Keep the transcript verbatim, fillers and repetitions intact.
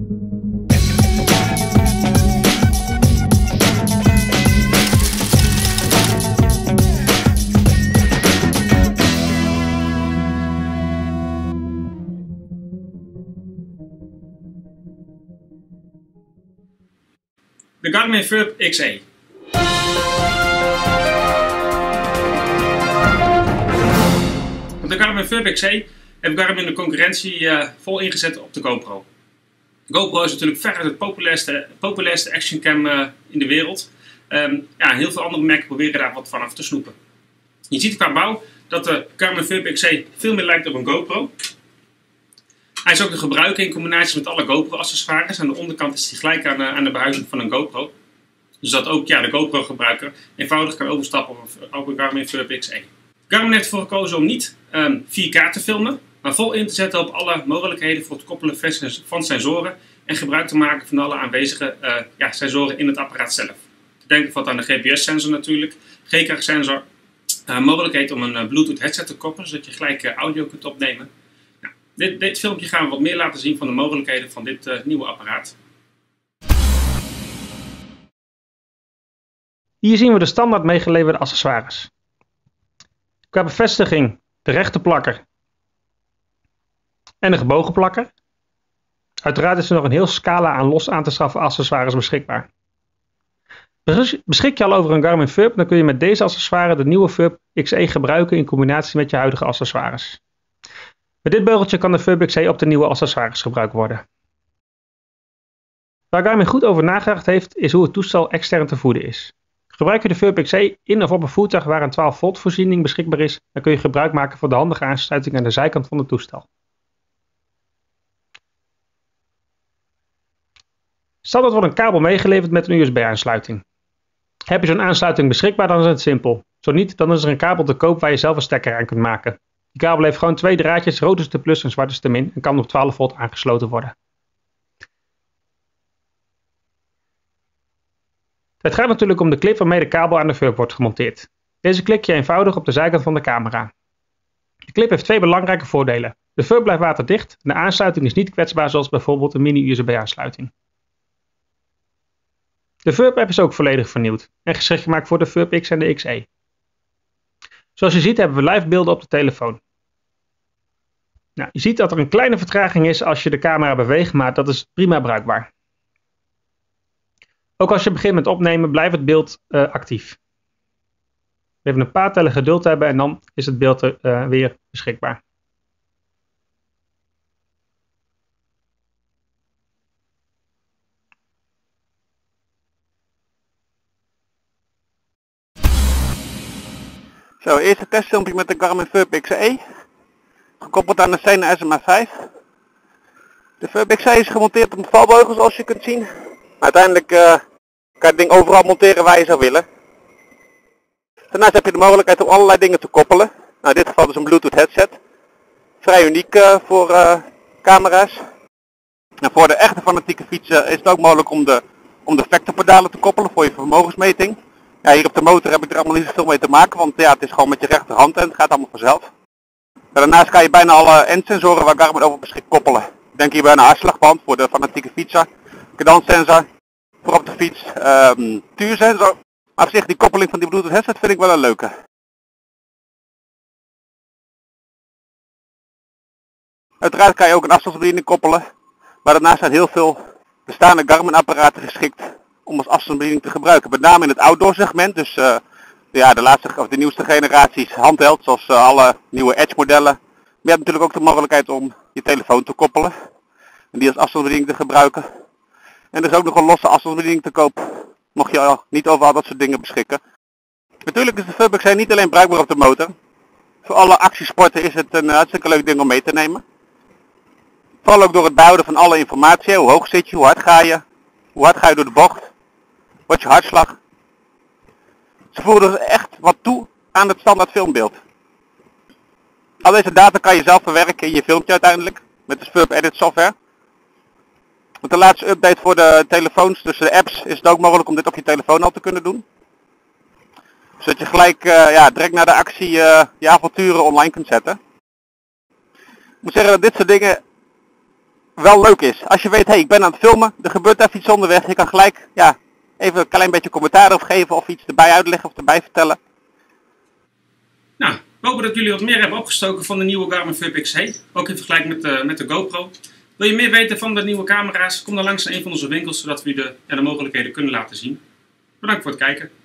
De Garmin Furb X E. Met de Garmin Furb X E heeft Garmin de concurrentie uh, vol ingezet op de GoPro. De GoPro is natuurlijk veruit het populairste, populairste actioncam uh, in de wereld. Um, ja, heel veel andere merken proberen daar wat vanaf te snoepen. Je ziet qua bouw dat de Garmin Furb X E veel meer lijkt op een GoPro. Hij is ook te gebruiken in combinatie met alle GoPro-accessoires. Aan de onderkant is hij gelijk aan, uh, aan de behuizing van een GoPro. Dus dat ook ja, de GoPro-gebruiker eenvoudig kan overstappen op een Garmin Furb X E. Garmin heeft ervoor gekozen om niet um, vier K te filmen, maar vol in te zetten op alle mogelijkheden voor het koppelen van sensoren en gebruik te maken van alle aanwezige uh, ja, sensoren in het apparaat zelf. Denk bijvoorbeeld aan de G P S-sensor natuurlijk, G K G-sensor, uh, mogelijkheid om een uh, Bluetooth headset te koppelen, zodat je gelijk uh, audio kunt opnemen. Nou, dit, dit filmpje gaan we wat meer laten zien van de mogelijkheden van dit uh, nieuwe apparaat. Hier zien we de standaard meegeleverde accessoires. Qua bevestiging de rechte plakker en de gebogen plakker. Uiteraard is er nog een heel scala aan los aan te schaffen accessoires beschikbaar. Beschik je al over een Garmin Furb, dan kun je met deze accessoires de nieuwe Furb X E gebruiken in combinatie met je huidige accessoires. Met dit beugeltje kan de Furb X E op de nieuwe accessoires gebruikt worden. Waar Garmin goed over nagedacht heeft, is hoe het toestel extern te voeden is. Gebruik je de Furb X E in of op een voertuig waar een twaalf volt voorziening beschikbaar is, dan kun je gebruik maken van de handige aansluiting aan de zijkant van het toestel. Standaard wordt een kabel meegeleverd met een U S B-aansluiting. Heb je zo'n aansluiting beschikbaar, dan is het simpel. Zo niet, dan is er een kabel te koop waar je zelf een stekker aan kunt maken. Die kabel heeft gewoon twee draadjes, rood is de plus en zwart is de min, en kan op twaalf volt aangesloten worden. Het gaat natuurlijk om de clip waarmee de kabel aan de Furb wordt gemonteerd. Deze klik je eenvoudig op de zijkant van de camera. De clip heeft twee belangrijke voordelen. De Furb blijft waterdicht en de aansluiting is niet kwetsbaar zoals bijvoorbeeld een mini U S B-aansluiting. De Furb-app is ook volledig vernieuwd en geschikt gemaakt voor de Furb X en de X E. Zoals je ziet hebben we live beelden op de telefoon. Nou, je ziet dat er een kleine vertraging is als je de camera beweegt, maar dat is prima bruikbaar. Ook als je begint met opnemen blijft het beeld uh, actief. Even een paar tellen geduld hebben en dan is het beeld uh, weer beschikbaar. Zo, eerst een testfilmpje met de Garmin Furb X E. Gekoppeld aan de Sena S M A vijf. De Furb X E is gemonteerd op een valbeugel zoals je kunt zien. Uiteindelijk uh, kan je het ding overal monteren waar je zou willen. Daarnaast heb je de mogelijkheid om allerlei dingen te koppelen. Nou, in dit geval dus een Bluetooth headset. Vrij uniek uh, voor uh, camera's. En voor de echte fanatieke fietsen is het ook mogelijk om de, om de vectorpedalen te koppelen voor je vermogensmeting. Ja, hier op de motor heb ik er allemaal niet zoveel mee te maken, want ja, het is gewoon met je rechterhand en het gaat allemaal vanzelf. Maar daarnaast kan je bijna alle endsensoren waar Garmin over beschikt koppelen. Denk hierbij aan een hartslagband voor de fanatieke fietser, cadanssensor voor op de fiets, um, tuursensor. Maar op zich die koppeling van die Bluetooth headset vind ik wel een leuke. Uiteraard kan je ook een afstandsbediening koppelen, maar daarnaast zijn heel veel bestaande Garmin apparaten geschikt om als afstandsbediening te gebruiken. Met name in het outdoor segment, dus uh, ja, de, laatste, of de nieuwste generaties handheld, zoals uh, alle nieuwe Edge modellen. Maar je hebt natuurlijk ook de mogelijkheid om je telefoon te koppelen en die als afstandsbediening te gebruiken. En er is ook nog een losse afstandsbediening te koop, mocht je al niet overal dat soort dingen beschikken. Natuurlijk is de Furb X E niet alleen bruikbaar op de motor. Voor alle actiesporten is het een hartstikke leuk ding om mee te nemen. Vooral ook door het behouden van alle informatie, hoe hoog zit je, hoe hard ga je, hoe hard ga je door de bocht, wat is je hartslag. Ze voegen dus echt wat toe aan het standaard filmbeeld. Al deze data kan je zelf verwerken in je filmpje uiteindelijk, met de Furb Edit software. Met de laatste update voor de telefoons, dus de apps, is het ook mogelijk om dit op je telefoon al te kunnen doen. Zodat je gelijk uh, ja, direct naar de actie uh, je avonturen online kunt zetten. Ik moet zeggen dat dit soort dingen wel leuk is. Als je weet, hé, hey, ik ben aan het filmen, er gebeurt even iets onderweg. Je kan gelijk ja, even een klein beetje commentaar op geven of iets erbij uitleggen of erbij vertellen. Nou, we hopen dat jullie wat meer hebben opgestoken van de nieuwe Garmin Furbex H. Ook in vergelijking met de, met de GoPro. Wil je meer weten van de nieuwe camera's? Kom dan langs naar een van onze winkels, zodat we je de, ja, de mogelijkheden kunnen laten zien. Bedankt voor het kijken.